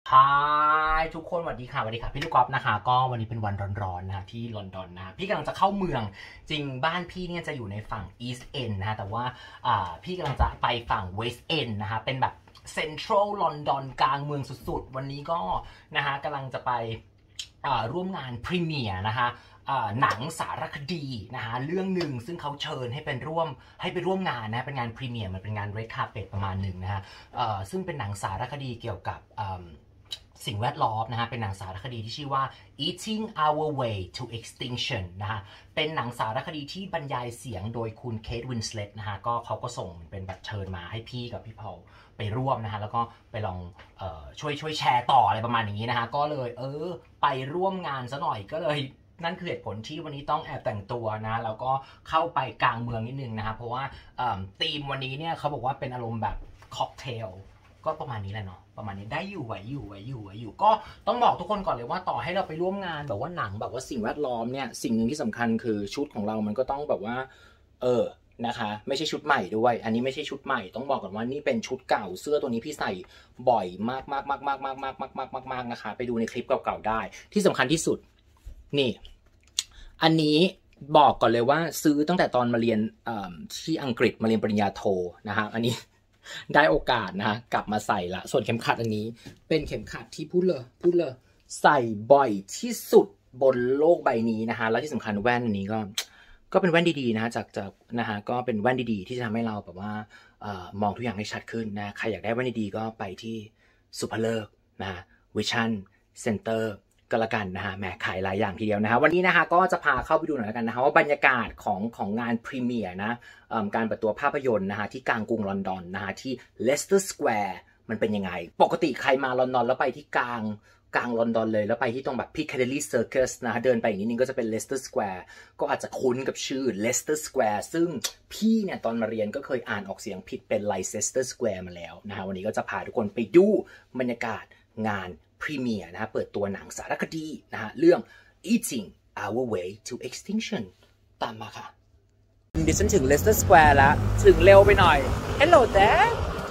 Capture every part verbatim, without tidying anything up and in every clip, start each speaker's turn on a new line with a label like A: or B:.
A: ฮายทุกคนสวัสดีค่ะสวัสดีค่ะพี่ลูกกอล์ฟนะคะก็วันนี้เป็นวันร้อนๆนะที่ลอนดอนนะพี่กำลังจะเข้าเมืองจริงบ้านพี่เนี่ยจะอยู่ในฝั่ง East End นะแต่ว่าพี่กำลังจะไปฝั่ง West End นะคะเป็นแบบเซ็นทรัลลอนดอนกลางเมืองสุดๆวันนี้ก็นะคะกำลังจะไปร่วมงานพรีเมียร์นะคะหนังสารคดีนะคะเรื่องหนึ่งซึ่งเขาเชิญให้เป็นร่วมให้ไปร่วมงานนะเป็นงานพรีเมียร์มันเป็นงานเรดคาร์เปตประมาณหนึ่งนะฮะซึ่งเป็นหนังสารคดีเกี่ยวกับสิ่งแวดล้อมนะฮะเป็นหนังสารคดีที่ชื่อว่า Eating Our Way to Extinction นะฮะเป็นหนังสารคดีที่บรรยายเสียงโดยคุณเคทวินสเลตนะฮะก็เขาก็ส่งเป็นแบบเชิญมาให้พี่กับพี่พอลไปร่วมนะฮะแล้วก็ไปลองเอ่อช่วยช่วยแชร์ต่ออะไรประมาณอย่างนี้นะฮะก็เลยเออไปร่วมงานซะหน่อยก็เลยนั่นคือเหตุผลที่วันนี้ต้องแอบแต่งตัวนะแล้วก็เข้าไปกลางเมืองนิดนึงนะครับเพราะว่าธีมวันนี้เนี่ยเขาบอกว่าเป็นอารมณ์แบบค็อกเทลก็ประมาณนี้แหละเนาะประมาณนี้ได้อยู่ไหวอยู่ไหวอยู่ไหวอยู่ก็ต้องบอกทุกคนก่อนเลยว่าต่อให้เราไปร่วมงานแบบว่าหนังแบบว่าสิ่งแวดล้อมเนี่ยสิ่งหนึ่งที่สำคัญคือชุดของเรามันก็ต้องแบบว่าเออนะคะไม่ใช่ชุดใหม่ด้วยอันนี้ไม่ใช่ชุดใหม่ต้องบอกก่อนว่านี่เป็นชุดเก่าเสื้อตัวนี้พี่ใส่บ่อยมากมากมากมากมากมากมากมากมากมากนะคะไปดูในคลิปเก่าๆได้ที่สำคัญที่สุดนี่อันนี้บอกก่อนเลยว่าซื้อตั้งแต่ตอนมาเรียนที่อังกฤษมาเรียนปริญญาโทนะฮะอันนี้ได้โอกาสนะฮะกลับมาใส่ละส่วนเข็มขัดอันนี้เป็นเข็มขัดที่พูดเลยพูดเลยใส่บ่อยที่สุดบนโลกใบนี้นะฮะแล้วที่สำคัญแว่นอันนี้ก็ก็เป็นแว่นดีๆนะฮะจากจากนะฮะก็เป็นแว่นดีๆที่จะทำให้เราแบบว่าเอ่อมองทุกอย่างให้ชัดขึ้นนะใครอยากได้แว่นดีๆก็ไปที่สุภเลิกนะฮะวิชั่นเซ็นเตอร์ก็แล้วกันนะฮะแหมขายหลายอย่างทีเดียวนะฮะวันนี้นะฮะก็จะพาเข้าไปดูหน่อยแล้วกันนะฮะว่าบรรยากาศของของงานพรีเมียร์นะการเปิดตัวภาพยนตร์นะฮะที่กลางกรุงลอนดอนนะฮะที่เลสเตอร์สแควร์มันเป็นยังไงปกติใครมาลอนดอนแล้วไปที่กลางกลางลอนดอนเลยแล้วไปที่ตรงแบบพิคแคดเดลี่เซอร์คัสนะฮะเดินไปอีกนิดนึงก็จะเป็นเลสเตอร์สแควร์ก็อาจจะคุ้นกับชื่อเลสเตอร์สแควร์ซึ่งพี่เนี่ยตอนมาเรียนก็เคยอ่านออกเสียงผิดเป็นไลเซสเตอร์สแควร์มาแล้วนะฮะวันนี้ก็จะพาทุกคนไปดูบรรยากาศงานพรีเมียร์นะฮะเปิดตัวหนังสารคดีนะฮะเรื่อง Eating Our Way to Extinction ตามมาค่ะดิฉันถึง Leicester Square แล้วถึงเร็วไปหน่อย Hello there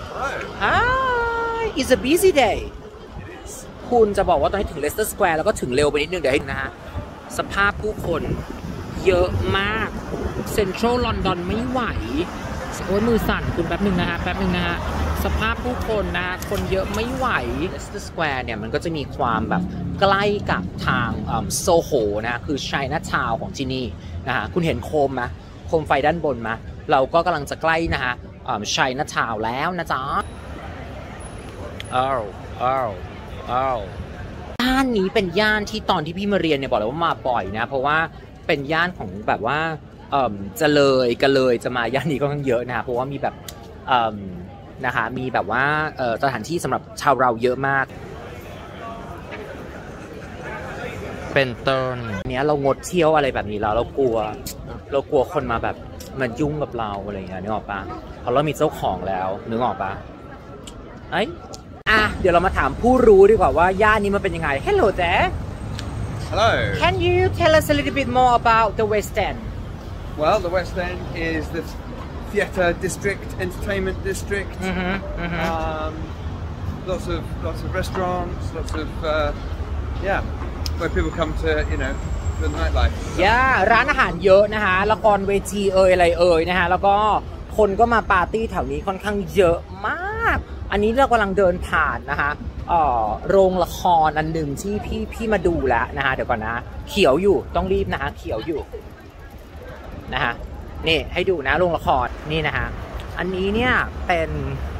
A: Hi It's a busy day คุณจะบอกว่าตอนนี้ถึง Leicester Square แล้วก็ถึงเร็วไปนิดนึงเดี๋ยวให้นะฮะสภาพผู้คนเยอะมากเซ็นทรัลลอนดอนไม่ไหวโอ้ยมือสั่นคุณแป๊บนึงนะฮะแป๊บนึงนะฮะสภาพผู้คนนะคนเยอะไม่ไหว Leicester Square เนี่ยมันก็จะมีความแบบใกล้กับทางโซโหนะคือ Chinatown ของที่นี่นะฮะคุณเห็นโคมไหมโคมไฟด้านบนไหมเราก็กำลังจะใกล้นะฮะ Chinatown แล้วนะจ๊ะอ้าวอ้าวอ้าวย่านนี้เป็นย่านที่ตอนที่พี่มาเรียนเนี่ยบอกเลยว่ามาบ่อยนะเพราะว่าเป็นย่านของแบบว่าเอ่อจะเลยกันเลยจะมาย่านนี้ก็ค่อนข้างเยอะนะเพราะว่ามีแบบเอ่อนะคะมีแบบว่าเอ่อสถานที่สำหรับชาวเราเยอะมากเป็นต้นเนี้ยเรางดเที่ยวอะไรแบบนี้แล้วเรากลัวเรากลัวคนมาแบบมันยุ่งกับเราอะไรอย่างเงี้ยนึกออกปะเพราะเรามีเจ้าของแล้วนึกออกปะไอ้อ่ะเดี๋ยวเรามาถามผู้รู้ดีกว่าว่าย่านนี้มันเป็นยังไง Hello there
B: Hello
A: Can you tell us a little bit more about the West End
B: Well the West End is the theatre district entertainment district
A: mm-hmm, mm-hmm.
B: Um, lots of lots of restaurants lots of uh, yeah where people come to you know the nightlife
A: ย่าร้านอาหารเยอะนะคะละครเวทีเอ่ยอะไรเอ่ยนะคะแล้วก็คนก็มาปาร์ตี้แถวนี้ค่อนข้างเยอะมากอันนี้เรากำลังเดินผ่านนะคะเอ่อโรงละครอันหนึ่งที่พี่พี่มาดูแล้วนะคะเดี๋ยวก่อนนะเขียวอยู่ต้องรีบนะคะเขียวอยู่นะคะนี่ให้ดูนะโรงละครนี่นะคะอันนี้เนี่ยเป็น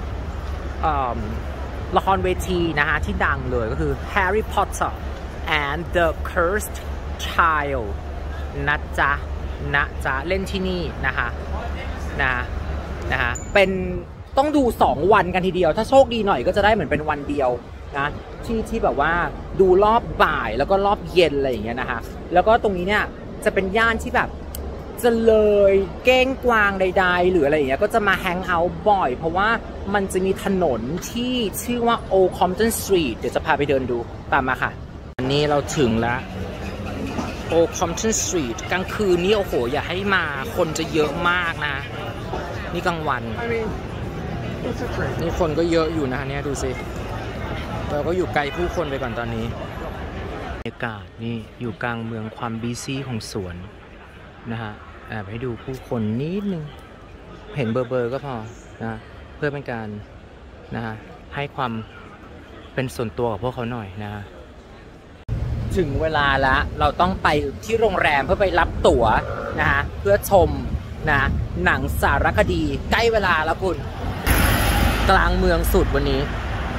A: ละครเวทีนะคะที่ดังเลยก็คือ Harry Potter and the Cursed Child นะจ๊ะนะจ๊ะเล่นที่นี่นะคะนะนะคะเป็นต้องดูสองวันกันทีเดียวถ้าโชคดีหน่อยก็จะได้เหมือนเป็นวันเดียวนะที่ที่แบบว่าดูรอบบ่ายแล้วก็รอบเย็นอะไรอย่างเงี้ยนะคะแล้วก็ตรงนี้เนี่ยจะเป็นย่านที่แบบจะเลยเก้งกวางใดๆหรืออะไรอย่างเงี้ยก็จะมาแฮงเอาท์บ่อยเพราะว่ามันจะมีถนนที่ชื่อว่า Old Compton Street เดี๋ยวจะพาไปเดินดูตามมาค่ะอันนี้เราถึงแล้ว Old Compton Street กลางคืนนี้โอ้โหอย่าให้มาคนจะเยอะมากนะนี่กลางวันนี่คนก็เยอะอยู่นะเนี่ยดูสิเราก็อยู่ไกลผู้คนไปก่อนตอนนี้บรรยากาศนี่อยู่กลางเมืองความบีซี่ของสวนนะฮะแอบให้ดูผู้คนนิดนึงเห็นเบอร์เบอร์ก็พอนะเพื่อเป็นการนะฮะให้ความเป็นส่วนตัวกับพวกเขาหน่อยนะฮะถึงเวลาแล้วเราต้องไปที่โรงแรมเพื่อไปรับตั๋วนะฮะเพื่อชมนะหนังสารคดีใกล้เวลาแล้วคุณกลางเมืองสุดวันนี้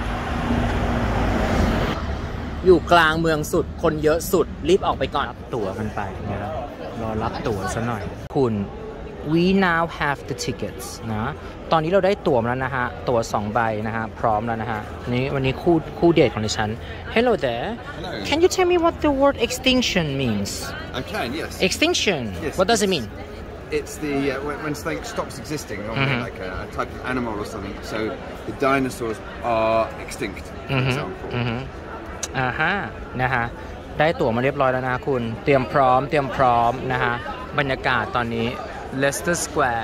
A: อยู่กลางเมืองสุดคนเยอะสุดรีบออกไปก่อนรับตั๋วกันไปนะครับรอรับตั๋วซะหน่อยคุณ we now have the tickets นะตอนนี้เราได้ตั๋วแล้วนะฮะตั๋วสองใบนะฮะพร้อมแล้วนะฮะนี้วันนี้คู่คู่เดทของดิฉัน Hello there
B: Hello.
A: Can you tell me what the word extinction means
B: I can, yes.
A: Extinction
B: Yes.
A: What does it mean
B: It's the uh, when, when something stops existing, normally
A: Mm-hmm.
B: like a, a type of animal or something. So the dinosaurs are extinct, for
A: Mm-hmm.
B: example.
A: Mm-hmm. อ่าฮะนะฮะได้ตั๋วมาเรียบร้อยแล้วนะคุณเตรียมพร้อมเตรียมพร้อมนะฮะบรรยากาศตอนนี้ Leicester Square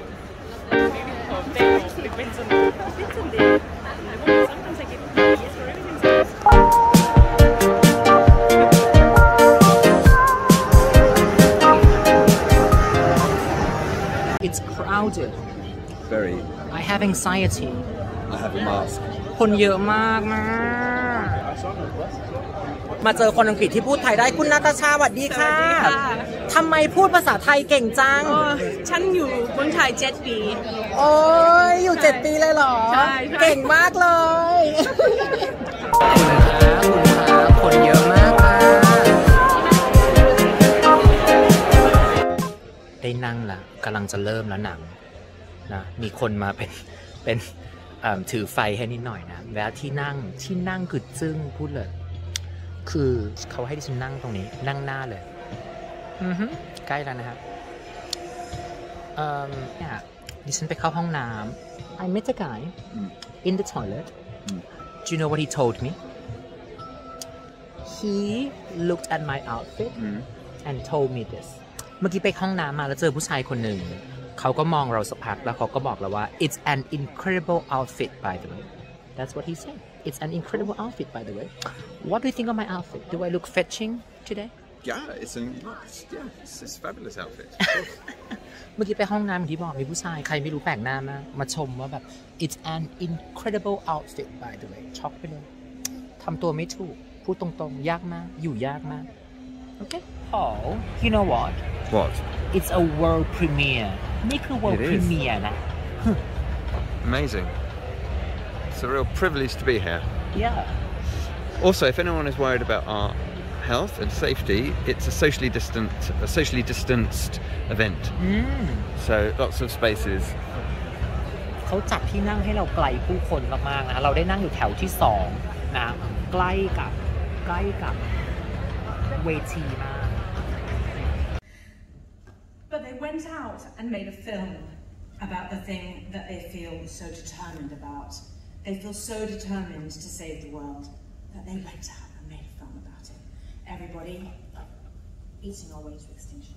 A: It's crowded
B: Very.
A: I have anxiety
B: I have a mask.
A: คนเยอะมากมาก มาเจอคนอังกฤษที่พูดไทยได้คุณนาตาชาสวัสดีค่ะทำไมพูดภาษาไทยเก่งจัง
C: ฉันอยู่เมืองไทยเจ็ดปี
A: โอ้ยอยู่เจ็ดปีเลยเหรอเก่งมากเลยคุณคะคุณคะคนเยอะมากค่ะได้นั่งละกำลังจะเริ่มแล้วหนังนะมีคนมาเป็นเป็นถือไฟให้นิดหน่อยนะแล้วที่นั่งที่นั่งคือจึ้งพูดเลยคือเขาให้ดิฉันนั่งตรงนี้นั่งหน้าเลยอือฮึใกล้แล้วนะครับเอ่อเนี่ยดิฉันไปเข้าห้องน้ำ I met a guy in the toilet Do you know what he told me He looked at my outfit and told me this เมื่อกี้ไปห้องน้ำมาแล้วเจอผู้ชายคนหนึ่งเขาก็มองเราสักพักแล้วเขาก็บอกเราว่า It's an incredible outfit by the way That's what he said It's an incredible outfit by the way What do you think of my outfit Do I look fetching today
B: Yeah, it's an it's, yeah, it's, it's a fabulous outfit.
A: เมื่อกี้ไปห้องน้ำที่บอกมีผู้ชายใครไม่รู้แปลกหน้ามากมาชมว่าแบบ It's an incredible outfit by the way ช็อกไปเลยทำตัวไม่ถูกพูดตรงๆยากมากอยู่ยากมากโอเค Paul you know what
B: What
A: It's a world premiere นี่คือ world premiere นะ
B: Amazing It's a real privilege to be here
A: Yeah
B: Also if anyone is worried about our health and safety it's a socially distant a socially distanced event
A: mm.
B: so lots of spaces
A: เขาจัดที่นั่งให้เราไกลผู้คนมากๆนะเราได้นั่งอยู่แถวที่สองนะใกล้กับใกล้กับเวทีมาก
C: But they went out and made a film about the thing that they feel so determined about. They feel so determined to save the world that they went out and made a film about it. Everybody eating our way to extinction.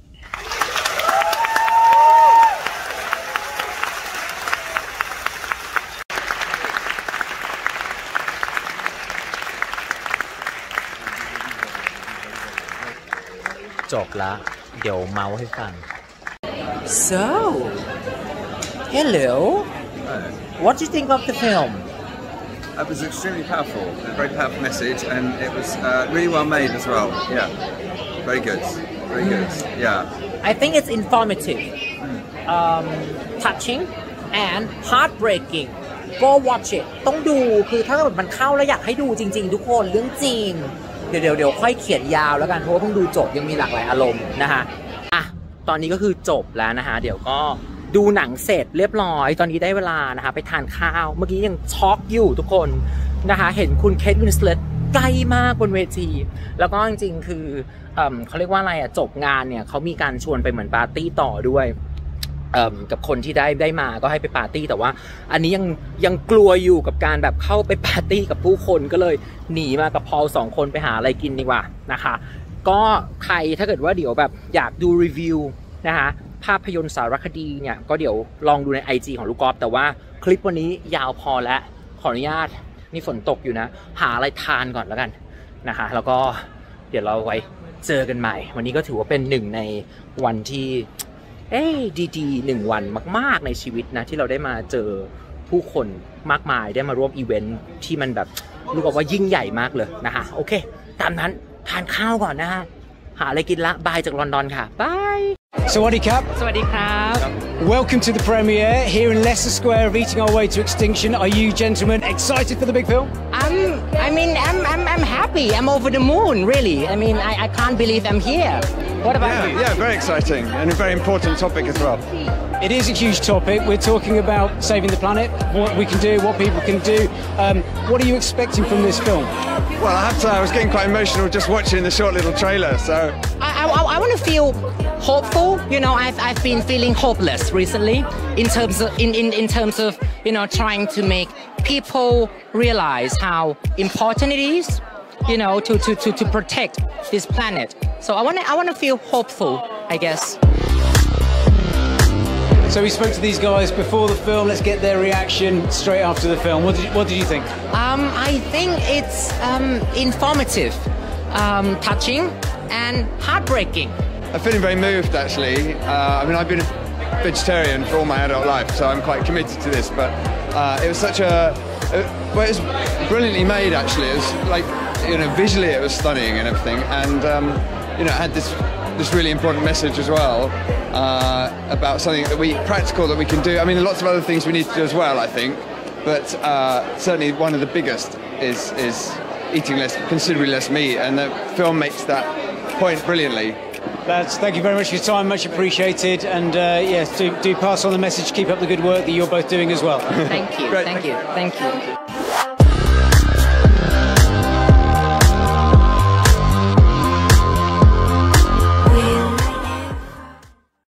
C: จบละเดี๋ยวเมาให้ฟัง So hello what do you think of the film
B: It was extremely powerful a very powerful message and it was uh, really well made as well yeah very good very good yeah
A: I think it's informative um, touching and heartbreaking go watch it ต้องดูคือถ้ามันเข้าแล้วอยากให้ดูจริงๆทุกคนเรื่องจริงเดี๋ยวเดี๋ยวเดี๋ยวค่อยเขียนยาวแล้วกันเพราะว่าเพิ่งดูจบยังมีหลากหลายอารมณ์นะฮะอ่ะตอนนี้ก็คือจบแล้วนะฮะเดี๋ยวก็ดูหนังเสร็จเรียบร้อยตอนนี้ได้เวลานะคะไปทานข้าวเมื่อกี้ยังช็อกอยู่ทุกคนนะคะเห็นคุณเคทวินสเลตใกล้มากบนเวทีแล้วก็จริงๆคือเอ่อเขาเรียกว่าอะไรอ่ะจบงานเนี่ยเขามีการชวนไปเหมือนปาร์ตี้ต่อด้วยกับคนที่ได้ได้มาก็ให้ไปปาร์ตี้แต่ว่าอันนี้ยังยังกลัวอยู่กับการแบบเข้าไปปาร์ตี้กับผู้คนก็เลยหนีมากับพอลสองคนไปหาอะไรกินดีกว่านะคะก็ใครถ้าเกิดว่าเดี๋ยวแบบอยากดูรีวิวนะคะภาพยนตร์สารคดีเนี่ยก็เดี๋ยวลองดูใน ไอ จี ของลูกกอล์ฟแต่ว่าคลิปวันนี้ยาวพอแล้วขออนุญาตนี่ฝนตกอยู่นะหาอะไรทานก่อนแล้วกันนะคะแล้วก็เดี๋ยวเราไว้เจอกันใหม่วันนี้ก็ถือว่าเป็นหนึ่งในวันที่เอ้ดีๆหนึ่งวันมากๆในชีวิตนะที่เราได้มาเจอผู้คนมากมายได้มาร่วมอีเวนท์ที่มันแบบรู้สึกว่ายิ่งใหญ่มากเลยนะคะโอเคตามนั้นทานข้าวก่อนนะฮะหาอะไรกินละบายจากลอนดอนค่ะบาย
D: Sawadee Cup.
A: สวัสดีครับ
D: Welcome to the premiere here in Leicester Square of Eating Our Way to Extinction. Are you gentlemen excited for the big film?
E: I'm, I mean, I'm, I'm, I'm happy. I'm over the moon, really. I mean, I, I can't believe I'm here. What about
B: Yeah,
E: you?
B: yeah, very exciting and a very important topic as well.
D: It is a huge topic. We're talking about saving the planet, what we can do, what people can do. Um, what are you expecting from this film?
B: Well, I have to say, I was getting quite emotional just watching the short little trailer, so...
E: I, I, I want to feel hopeful. You know, I've, I've been feeling hopeless recently in terms of, in, in, in terms of, you know, trying to make people realize how important it is, you know, to, to, to, to protect this planet. So I want to I want to feel hopeful, I guess.
D: So we spoke to these guys before the film. Let's get their reaction straight after the film. What did you, what did you think?
E: Um, I think it's um, informative, um, touching, and heartbreaking.
B: I'm feeling very moved, actually. Uh, I mean, I've been a vegetarian for all my adult life, so I'm quite committed to this, but uh, it was such a... It, well, it was brilliantly made, actually. It was like, you know, visually it was stunning and everything, and, um, you know, it had this this really important message as well uh, about something that we, practical that we can do. I mean, lots of other things we need to do as well, I think, but uh, certainly one of the biggest is, is eating less, considerably less meat, and the film makes that point brilliantly.
D: Lads, thank you very much for your time, much appreciated, and uh, yes, do, do pass on the message, keep up the good work that you're both doing as well.
E: Thank you,
B: Great,
E: thank
B: thank
E: you, thank you.